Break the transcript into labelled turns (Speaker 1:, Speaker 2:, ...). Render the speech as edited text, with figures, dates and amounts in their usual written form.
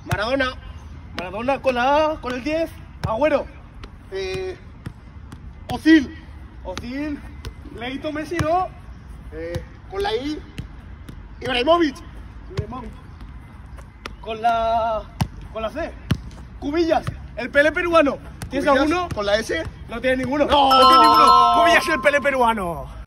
Speaker 1: Maradona. Maradona con la A, con el 10. Agüero. Ozil. Leito Messi, ¿no? Con la I. Ibrahimovic. Con la C. Cubillas. El Pelé peruano. ¿Tienes alguno?
Speaker 2: ¿Con la S?
Speaker 1: No tiene ninguno.
Speaker 2: ¡No!
Speaker 1: No tiene ninguno. Cubillas el Pelé peruano.